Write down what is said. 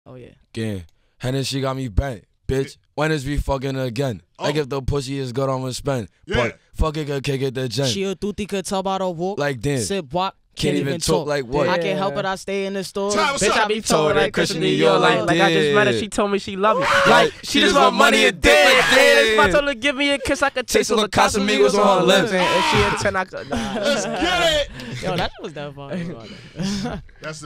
Oh yeah. Again. Hennessy got me bent. Bitch, when is we fucking again? Like if the pussy is good, I'ma spend. But fuck it, could kick it the gen. She a tutti could tell by the walk. Like damn. Sip walk. Can't even talk like what? I can't help it, I stay in the store. Bitch, I be told like Christian New York. Like I just met her, she told me she love me. Like she just want money and dick. If I told her give me a kiss, I could taste all the Casamigos on her lips. If she a 10, I could. Let's get it. Yo, that was that fun. That's